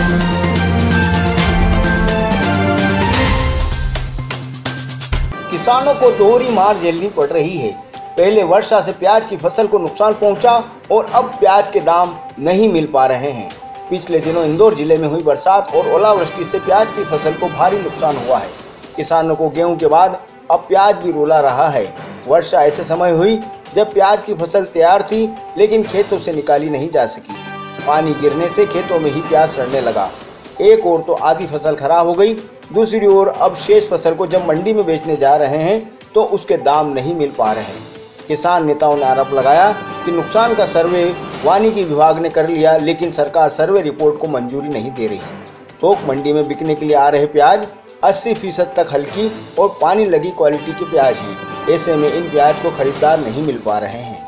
किसानों को दोहरी मार झेलनी पड़ रही है। पहले वर्षा से प्याज की फसल को नुकसान पहुंचा और अब प्याज के दाम नहीं मिल पा रहे हैं। पिछले दिनों इंदौर जिले में हुई बरसात और ओलावृष्टि से प्याज की फसल को भारी नुकसान हुआ है। किसानों को गेहूं के बाद अब प्याज भी रुला रहा है। वर्षा ऐसे समय हुई जब प्याज की फसल तैयार थी, लेकिन खेतों से निकाली नहीं जा सकी। पानी गिरने से खेतों में ही प्याज सड़ने लगा। एक ओर तो आधी फसल खराब हो गई, दूसरी ओर अब शेष फसल को जब मंडी में बेचने जा रहे हैं तो उसके दाम नहीं मिल पा रहे हैं। किसान नेताओं ने आरोप लगाया कि नुकसान का सर्वे वानिकी विभाग ने कर लिया, लेकिन सरकार सर्वे रिपोर्ट को मंजूरी नहीं दे रही। थोक मंडी में बिकने के लिए आ रहे प्याज 80% तक हल्की और पानी लगी क्वालिटी के प्याज हैं। ऐसे में इन प्याज को खरीदार नहीं मिल पा रहे हैं।